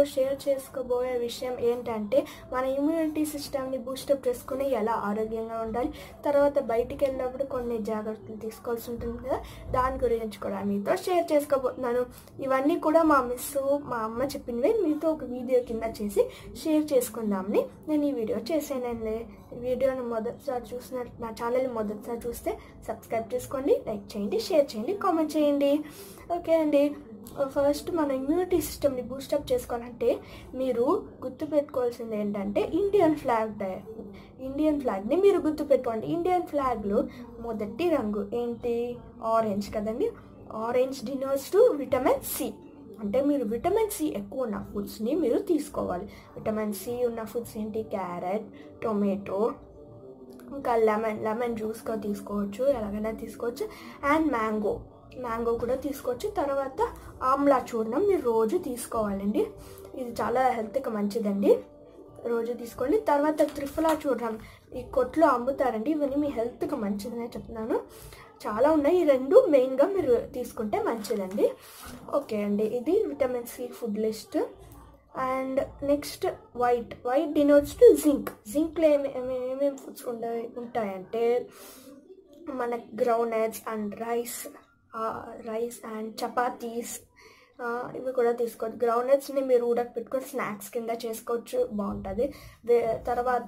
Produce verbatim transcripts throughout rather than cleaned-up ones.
Share చేసుకోబోయే విషయం ఏంటంటే మన ఇమ్యూనిటీ సిస్టమ్ని బూస్టప్ చేసుకుని ఎలా ఆరోగ్యంగా ఉండాలి, తర్వాత బయటికి వెళ్ళినప్పుడు కొన్ని జాగ్రత్తలు తీసుకోవాల్సి ఉంటుంది కదా, దాని గురించి కూడా మీతో షేర్ చేసుకోబోతున్నాను. ఇవన్నీ కూడా మా మిస్ మా అమ్మ చెప్పినవి మీతో ఒక వీడియో కింద చేసి షేర్ చేసుకుందామని నేను ఈ వీడియో చేసానండి. వీడియోని మొదటిసారి చూసిన నా ఛానల్ని మొదటిసారి చూస్తే సబ్స్క్రైబ్ చేసుకోండి, లైక్ చేయండి, షేర్ చేయండి, కామెంట్ చేయండి. ఓకే అండి, ఫస్ట్ మన ఇమ్యూనిటీ సిస్టమ్ని బూస్టప్ చేసుకోవాలంటే మీరు గుర్తుపెట్టుకోవాల్సింది ఏంటంటే ఇండియన్ ఫ్లాగ్ ఇండియన్ ఫ్లాగ్ని మీరు గుర్తుపెట్టుకోండి. ఇండియన్ ఫ్లాగ్లో మొదటి రంగు ఏంటి? ఆరెంజ్ కదండి. Orange denotes to vitamin C. అంటే మీరు విటమిన్ సి ఎక్కువ ఉన్న ఫుడ్స్ని మీరు తీసుకోవాలి. విటమిన్ సి ఉన్న ఫుడ్స్ ఏంటి? క్యారెట్, టొమాటో, ఇంకా లెమన్ లెమన్ జ్యూస్గా తీసుకోవచ్చు, ఎలాగైనా తీసుకోవచ్చు. అండ్ మ్యాంగో మ్యాంగో కూడా తీసుకోవచ్చు. తర్వాత ఆమ్లా చూర్ణం మీరు రోజు తీసుకోవాలండి. ఇది చాలా హెల్త్కి మంచిదండి, రోజు తీసుకోండి. తర్వాత త్రిఫలా చూర్ణం ఈ కొట్లో అమ్ముతారండి. ఇవన్నీ మీ హెల్త్కి మంచిదనే చెప్తున్నాను. చాలా ఉన్నాయి, ఈ రెండు మెయిన్గా మీరు తీసుకుంటే మంచిదండి. ఓకే అండి, ఇది vitamin C food list. And next white white denotes to zinc. జింక్లో ఏమి ఏమేమి ఫుడ్స్ ఉంటాయి ఉంటాయంటే మన groundnuts and rice rice and chapatis ఇవి కూడా తీసుకోవచ్చు. గ్రౌండ్నట్స్ని మీరు ఉడక పెట్టుకొని స్నాక్స్ కింద చేసుకోవచ్చు, బాగుంటుంది. తర్వాత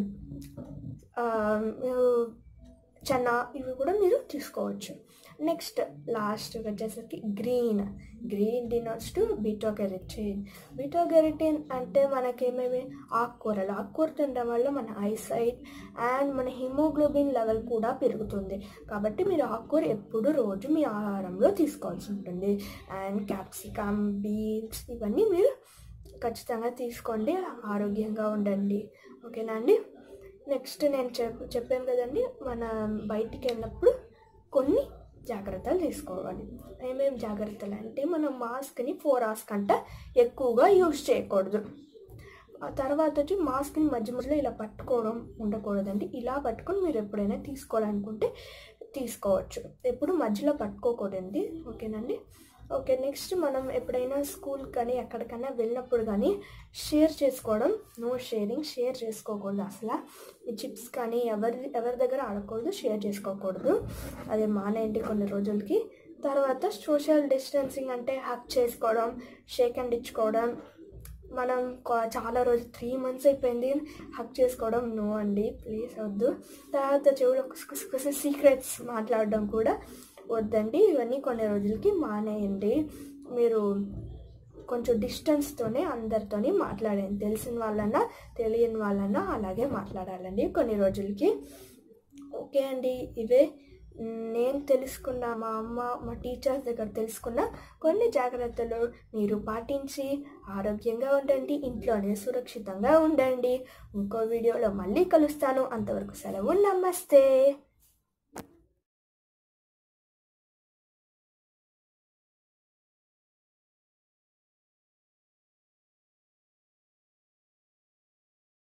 చనా ఇవి కూడా మీరు తీసుకోవచ్చు. నెక్స్ట్ లాస్ట్ వచ్చేసరికి green green denotes to beta carotene. బీటా కెరటిన్ అంటే మనకేమేమి ఆకుకూరలు ఆకుకూర తినడం వల్ల మన ఐసైట్ అండ్ మన హిమోగ్లోబిన్ లెవెల్ కూడా పెరుగుతుంది. కాబట్టి మీరు ఆకుకూర ఎప్పుడు రోజు మీ ఆహారంలో తీసుకోవాల్సి ఉంటుంది. అండ్ క్యాప్సికమ్, బీన్స్ ఇవన్నీ మీరు ఖచ్చితంగా తీసుకోండి, ఆరోగ్యంగా ఉండండి. ఓకేనా అండి. నెక్స్ట్ నేను చెప్ చెప్పాను కదండి, మన బయటికి వెళ్ళినప్పుడు కొన్ని జాగ్రత్తలు తీసుకోవాలి. ఏమేమి జాగ్రత్తలు అంటే మనం మాస్క్ని ఫోర్ అవర్స్ కంటే ఎక్కువగా యూజ్ చేయకూడదు. ఆ తర్వాత వచ్చి మాస్క్ని మధ్య మధ్యలో ఇలా పట్టుకోవడం ఉండకూడదండి. ఇలా పట్టుకొని మీరు ఎప్పుడైనా తీసుకోవాలనుకుంటే తీసుకోవచ్చు, ఎప్పుడు మధ్యలో పట్టుకోకూడదండి. ఓకేనండి. ఓకే, నెక్స్ట్ మనం ఎప్పుడైనా స్కూల్ కానీ ఎక్కడికైనా వెళ్ళినప్పుడు కానీ షేర్ చేసుకోవడం, నో షేరింగ్, షేర్ చేసుకోకూడదు అసలు. ఈ చిప్స్ కానీ ఎవరి ఎవరి దగ్గర ఆడకూడదు, షేర్ చేసుకోకూడదు, అదే మానేయండి కొన్ని రోజులకి. తర్వాత సోషల్ డిస్టెన్సింగ్ అంటే హక్ చేసుకోవడం, షేక్ హ్యాండ్ ఇచ్చుకోవడం. మనం చాలా రోజు త్రీ మంత్స్ అయిపోయింది హక్ చేసుకోవడం, నో అండి, ప్లీజ్ వద్దు. తర్వాత చెవులో కుసి సీక్రెట్స్ మాట్లాడడం కూడా వద్దండి. ఇవన్నీ కొన్ని రోజులకి మానేయండి. మీరు కొంచెం డిస్టెన్స్తోనే అందరితోని మాట్లాడండి, తెలిసిన వాళ్ళన్నా తెలియని వాళ్ళన్నా అలాగే మాట్లాడాలండి కొన్ని రోజులకి. ఓకే అండి, ఇవే నేను తెలుసుకున్న, మా అమ్మ మా టీచర్స్ దగ్గర తెలుసుకున్న కొన్ని జాగ్రత్తలు మీరు పాటించి ఆరోగ్యంగా ఉండండి, ఇంట్లోనే సురక్షితంగా ఉండండి. ఇంకో వీడియోలో మళ్ళీ కలుస్తాను. అంతవరకు సెలవు, నమస్తే.